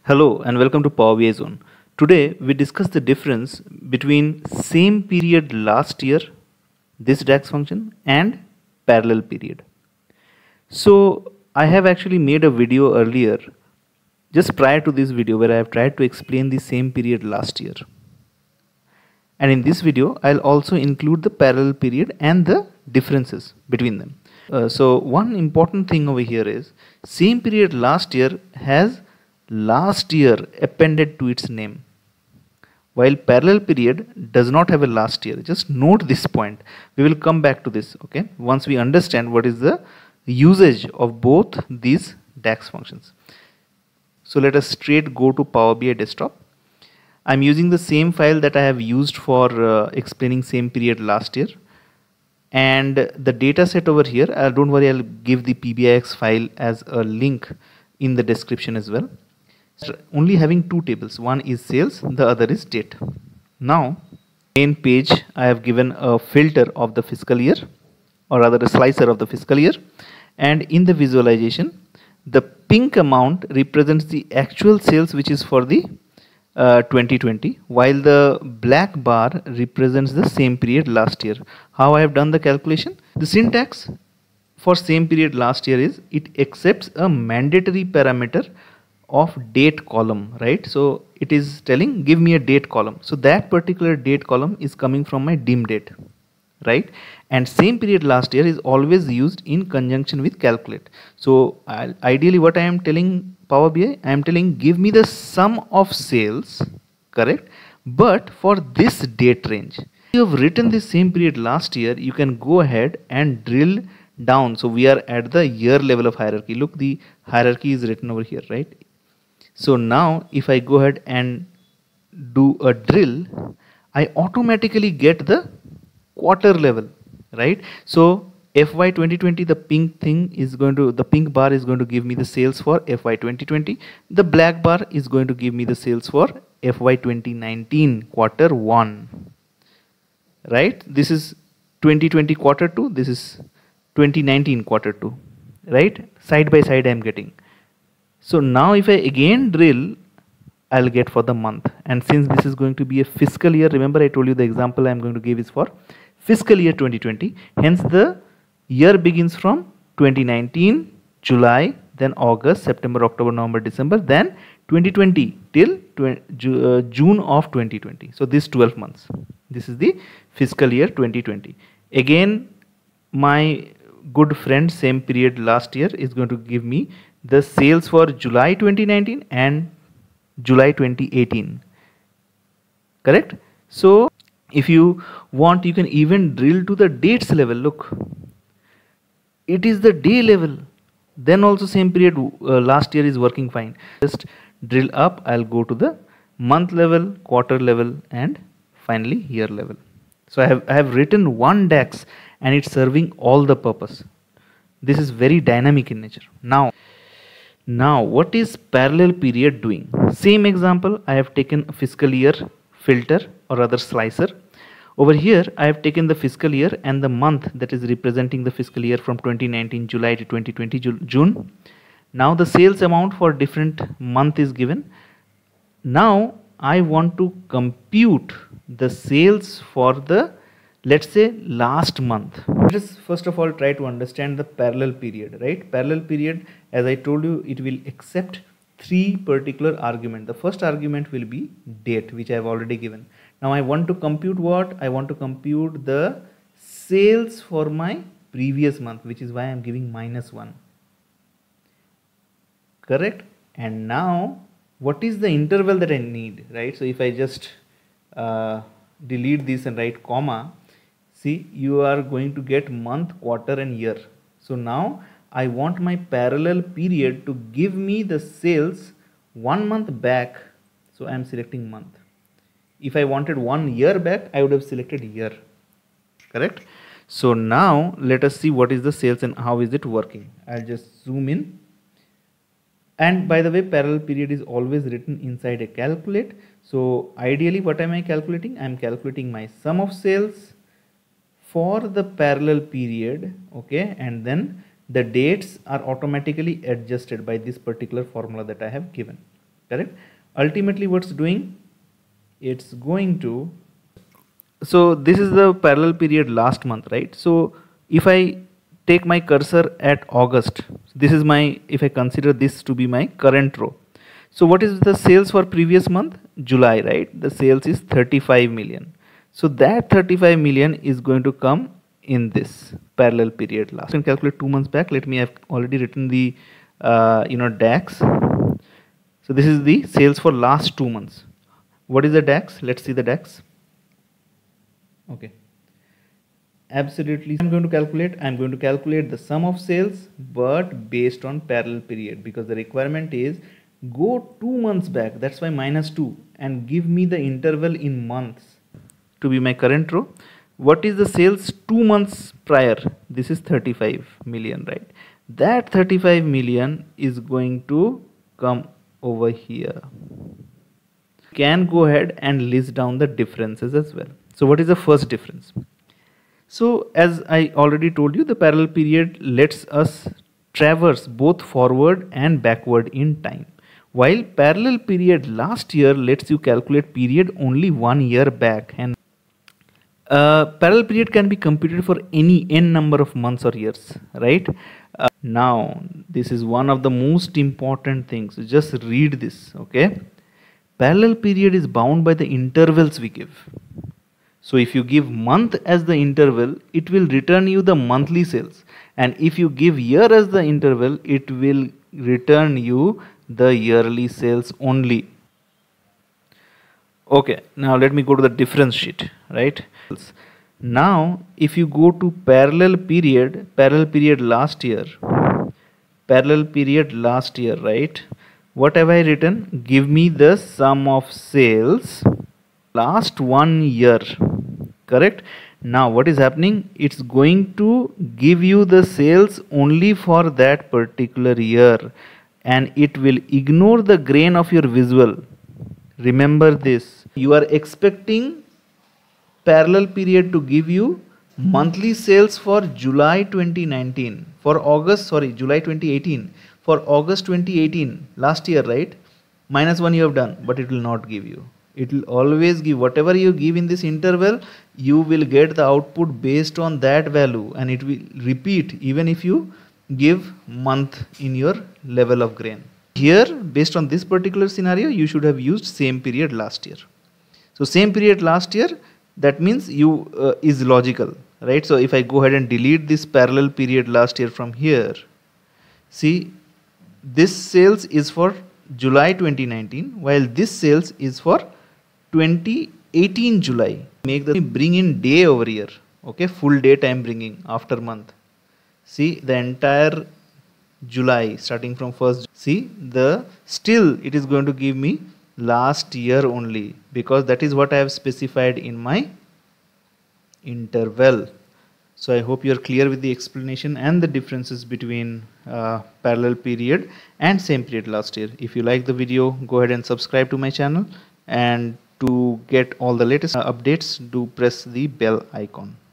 Hello and welcome to Power BI Zone. Today we discuss the difference between same period last year, this DAX function, and parallel period. So I have actually made a video earlier just prior to this video where I have tried to explain the same period last year. And in this video I'll also include the parallel period and the differences between them. So one important thing over here is same period last year has last year appended to its name, while parallel period does not have a last year. Just note this point. We will come back to this, okay, once we understand what is the usage of both these DAX functions. So let us straight go to Power BI desktop. I'm using the same file that I have used for explaining same period last year, and the data set over here, don't worry, I'll give the PBIX file as a link in the description as well. Only having two tables, one is sales, the other is date. Now main page I have given a filter of the fiscal year, or rather a slicer of the fiscal year, and in the visualization the pink amount represents the actual sales which is for the 2020, while the black bar represents the same period last year. How I have done the calculation? The syntax for same period last year is it accepts a mandatory parameter of date column, right? So it is telling give me a date column, so that particular date column is coming from my dim date, right? And same period last year is always used in conjunction with calculate. So ideally what I am telling Power BI, I am telling give me the sum of sales, correct, but for this date range. If you have written the same period last year, you can go ahead and drill down. So we are at the year level of hierarchy. Look, the hierarchy is written over here, right? So now if I go ahead and do a drill, I automatically get the quarter level, right? So FY 2020, the pink bar is going to give me the sales for FY 2020. The black bar is going to give me the sales for FY 2019 quarter 1, right? This is 2020 quarter 2, this is 2019 quarter 2, right? Side by side I am getting. So now if I again drill, I'll get for the month, and since this is going to be a fiscal year, remember I told you the example I'm going to give is for fiscal year 2020, hence the year begins from 2019 July, then August, September, October, November, December, then 2020 till June of 2020. So this 12 months, this is the fiscal year 2020. Again, my good friend same period last year is going to give me the sales for July 2019 and July 2018, correct? So if you want, you can even drill to the dates level. Look, it is the day level, then also same period last year is working fine. Just drill up, I'll go to the month level, quarter level, and finally year level. So I have written one DAX and it's serving all the purpose. This is very dynamic in nature. Now what is parallel period doing? Same example, I have taken a fiscal year filter, or rather slicer. Over here I have taken the fiscal year and the month that is representing the fiscal year from 2019 July to 2020 June. Now the sales amount for different month is given. Now I want to compute the sales for the, let's say, last month. Let us first of all try to understand the parallel period, right? Parallel period, as I told you, it will accept three particular arguments. The first argument will be date, which I have already given. Now I want to compute what? I want to compute the sales for my previous month, which is why I am giving -1, correct? And now what is the interval that I need, right? So if I just delete this and write comma, see, you are going to get month, quarter, and year. So now I want my parallel period to give me the sales 1 month back, so I am selecting month. If I wanted 1 year back, I would have selected year, correct? So now let us see what is the sales and how is it working. I'll just zoom in. And by the way, parallel period is always written inside a calculate. So ideally, what am I calculating? I'm calculating my sum of sales for the parallel period, okay, and then the dates are automatically adjusted by this particular formula that I have given. correct? Ultimately what's doing, it's going to, so this is the parallel period last month, right? So if I take my cursor at August, this is my, if I consider this to be my current row, so what is the sales for previous month? July, right? The sales is 35 million. So that 35 million is going to come in this parallel period last. And calculate 2 months back. Let me, I've already written the DAX. So this is the sales for last 2 months. What is the DAX? Let's see the DAX. Okay. Absolutely, I'm going to calculate the sum of sales, but based on parallel period, because the requirement is go 2 months back, that's why -2, and give me the interval in months to be my current row. What is the sales 2 months prior? This is 35 million, right? That 35 million is going to come over here. Can go ahead and list down the differences as well. So what is the first difference? So as I already told you, the parallel period lets us traverse both forward and backward in time, while parallel period last year lets you calculate period only 1 year back. And parallel period can be computed for any n number of months or years, right? Now this is one of the most important things. Just read this, okay? Parallel period is bound by the intervals we give. So if you give month as the interval, it will return you the monthly sales, and if you give year as the interval, it will return you the yearly sales only. Okay, now let me go to the difference sheet, right? Now if you go to parallel period last year, right? What have I written? Give me the sum of sales last 1 year, correct? Now what is happening? It's going to give you the sales only for that particular year, and it will ignore the grain of your visual. Remember this. You are expecting parallel period to give you monthly sales for July 2019, for July 2018, for August 2018, last year, right? -1 you have done, but it will not give you. It will always give whatever you give in this interval, you will get the output based on that value, and it will repeat even if you give month in your level of grain. Here, based on this particular scenario, you should have used same period last year. So same period last year, that means you is logical, right? So if I go ahead and delete this parallel period last year from here, see, this sales is for July 2019, while this sales is for 2018 July. Bring in day over here, okay? Full date I am bringing after month. See, the entire July starting from 1st. See, still it is going to give me last year only, because that is what I have specified in my interval. So I hope you are clear with the explanation and the differences between parallel period and same period last year. If you like the video, go ahead and subscribe to my channel, and to get all the latest updates, do press the bell icon.